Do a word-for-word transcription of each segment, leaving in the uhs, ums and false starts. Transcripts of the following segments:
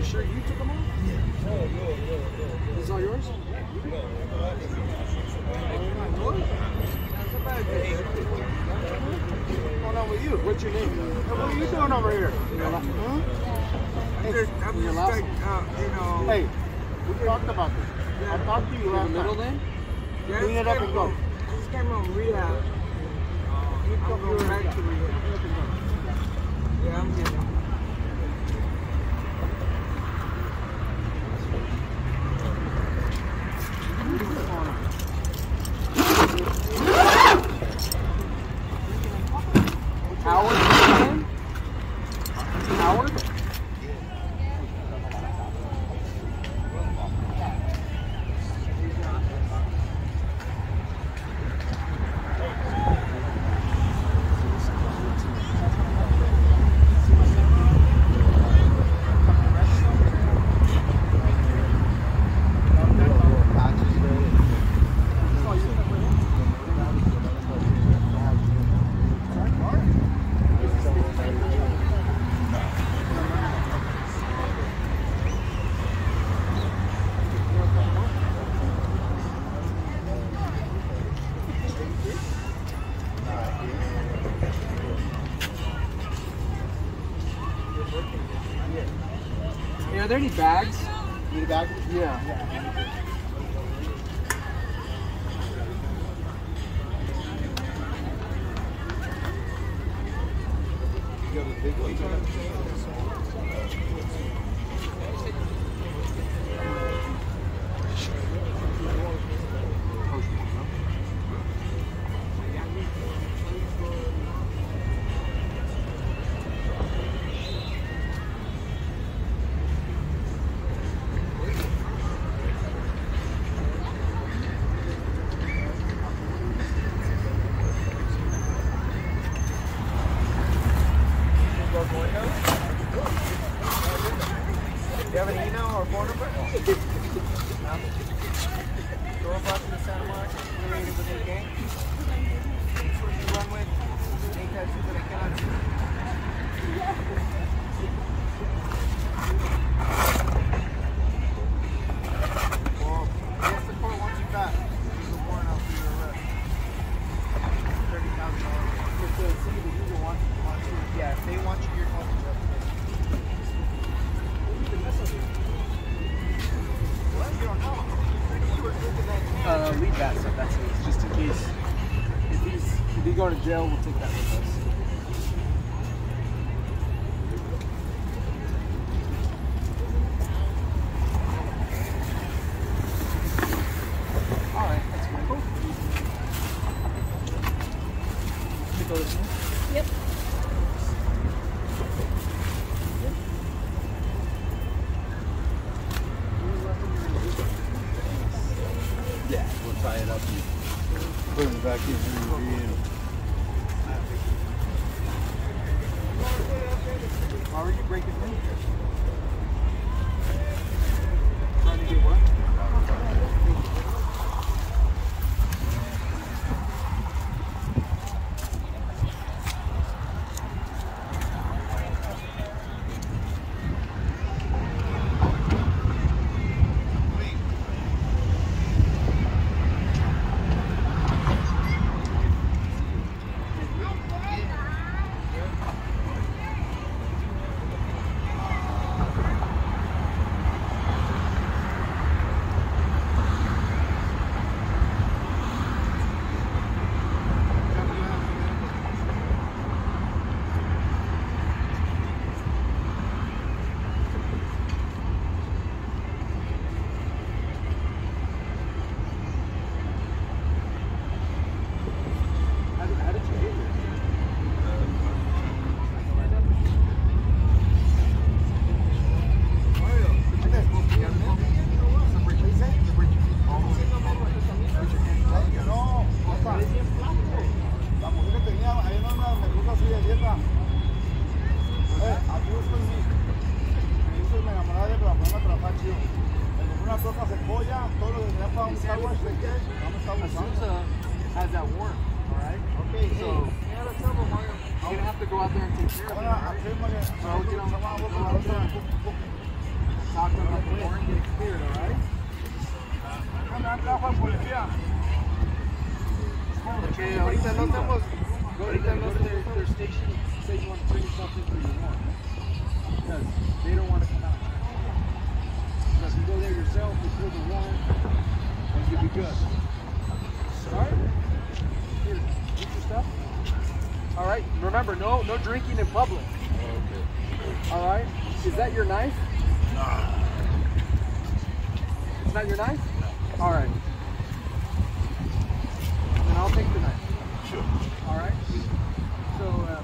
sure you took them all? Yeah. This is all yours? What's going on with you? What's your name? What are you doing over here? Hmm? I'm just, I'm just like, uh, you know. Hey, we talked about this. I talked to you last middle time. name? Yeah, Clean it up and go. This came on rehab. I'm going back to rehab. Yeah, I'm getting it. Howard? Howard? Yeah, are there any bags? Need a bag? Yeah. You got a big one? Do you have an email or phone number? No. Go up to the Santa Monica, affiliated with their gang. Which one you run with? Any tattoos that I cannot see. Well, yes, the court wants you back. There's a warrant out for your arrest. thirty thousand dollars. If the city of Hugo wants you, yeah, if they want you, you're going to jail. Uh, leave that stuff. That's it. It's just in case. If he's if he go to jail, we'll take that with us. All right, that's good. Cool. Take those in. Yep. Yeah, we'll tie it up and put it back in here. Why were you breaking in? Trying to get what? Azusa has that warrant, all right? Okay, so you're gonna have to go out there and take care of it, all right? So I'll get on the phone. talk to them on the way and get it cleared, all right? Okay, ahorita no tenemos, ahorita no their, their station say you want to turn yourself in for your warrant. Because they don't want to come out. So if you go there yourself, before the warrant, and you'll be good. Alright? Here, get your stuff. Alright, remember, no no drinking in public. Okay. Alright? Is that your knife? Nah. It's not your knife? No. Alright. Then I'll take the knife. Sure. Alright? So, uh,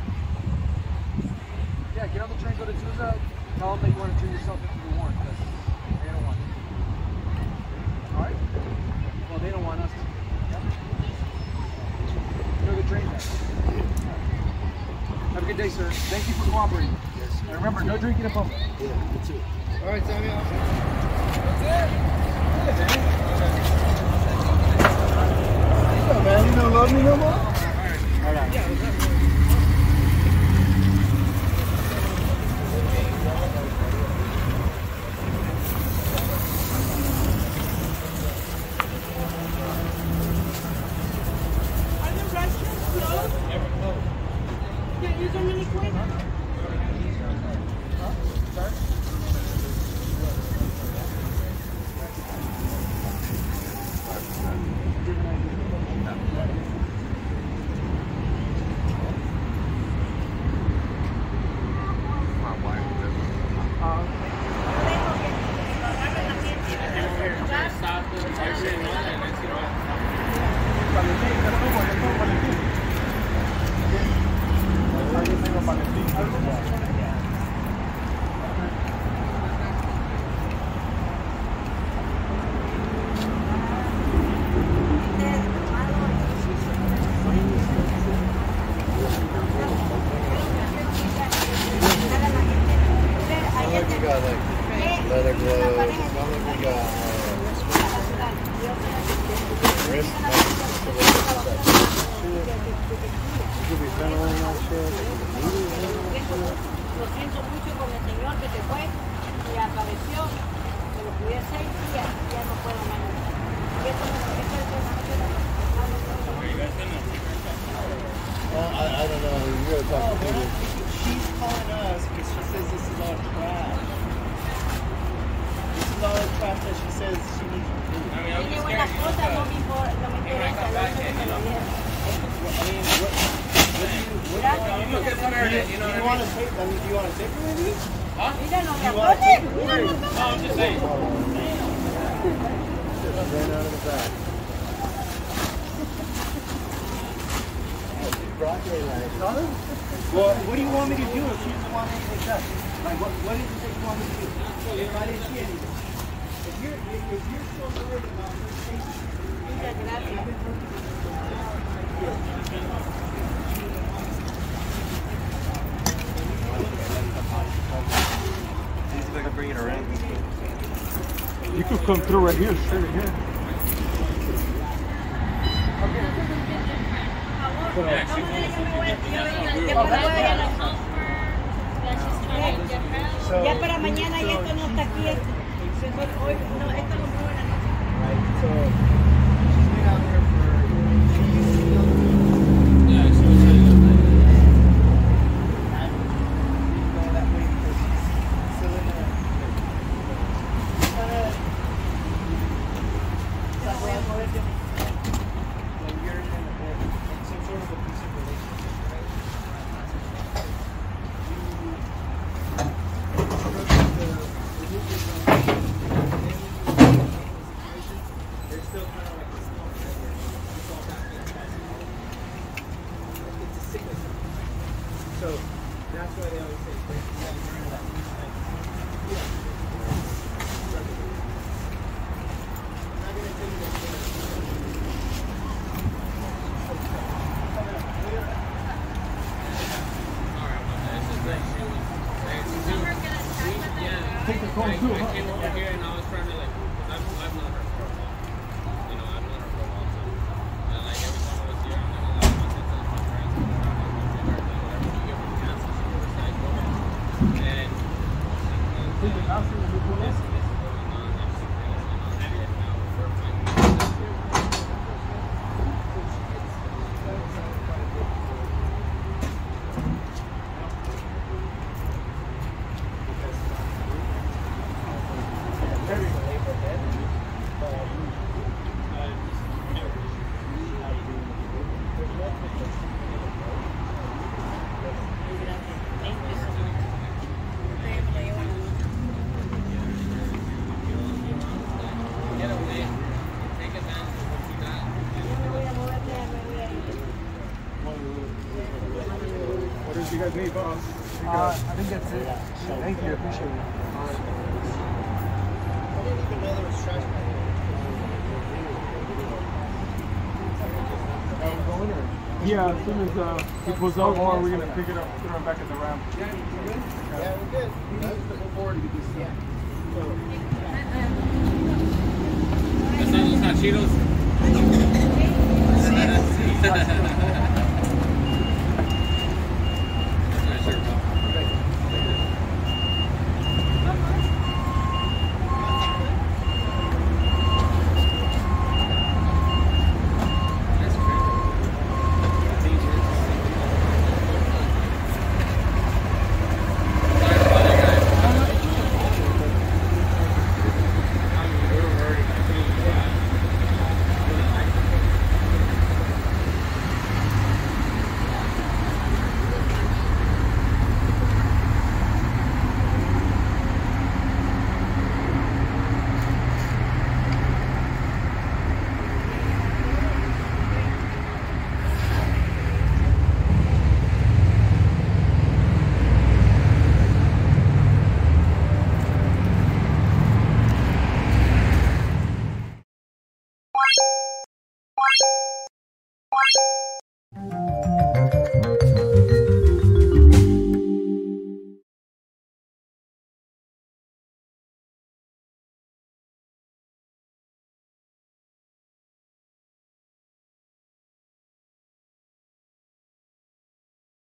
yeah, get on the train, go to Tuza, tell them that you want to turn yourself into the warrant, because they don't want it. Alright? Well, they don't want us to. Yep. Go to the train then. Have a good day, sir. Thank you for cooperating. Yes, sir. And remember, no drinking in public. Yeah, you too. All right, Samuel. What's up, man? You don't love me no more? All right. Are the restaurants closed? Never closed. Can't use them any quick? Huh? Sorry? We got like leather gloves. It's not like we got uh, wrist you could be funneling on shit. Lo siento mucho con el señor que se fue y apareció, pero pude seis días y ya no puedo manejar. Y esto me lo esto es Well, I, I don't know. You gotta talk to people. She's calling us because she says this is all trash. This is all the trash that she says she needs to do. tiene buenas cosas, no me importa, no me interesa, lo único que me lo dieron. I mean, what, what do you, what do you, do you, do you want to take, I mean, do you want to take her with you? Mira, no me You want to take her apoyen. with you? No, I'm just saying. Just ran out of the back. Well, what do you want me to do if she doesn't want anything done? Like, what, what is it that you want me to do? If I didn't see anything. If you're, if, if you're so worried about her safety, Muchas gracias. See if I can bring it around. You could come through right here, straight in here. Ya para mañana y esto no está aquí. Mejor hoy, no, esto lo muevo en la noche. right? So, she's been out there for, she's still, Yeah, she was saying that. I didn't go that way because she's still in the, uh, Se lo voy a mover de mi. when you're in, a, in some sort of abusive relationship, right? They're still kind of like a small where it's all back in it's a sickness. So that's why they always say break the seven years that means like yeah. I'm not gonna tell you that Take the phone too, huh? I came over here and I was trying to like, I've, I've known her for a while. You know, I've known her for a long time. And like every time I was here, I'm like, a lot of my sisters, my friends, my family, my sister, whatever you give her a chance, she was like, go ahead. And What did you guys need, boss? Uh, I think that's it. Thank you, appreciate it. I didn't even know there was trash back here. Are we going or? Yeah, as soon as uh, he pulls up, or we're gonna pick it up, throw it back in the ramp. Yeah, we're good. Let's go forward to get this stuff. That's not those hot Cheetos.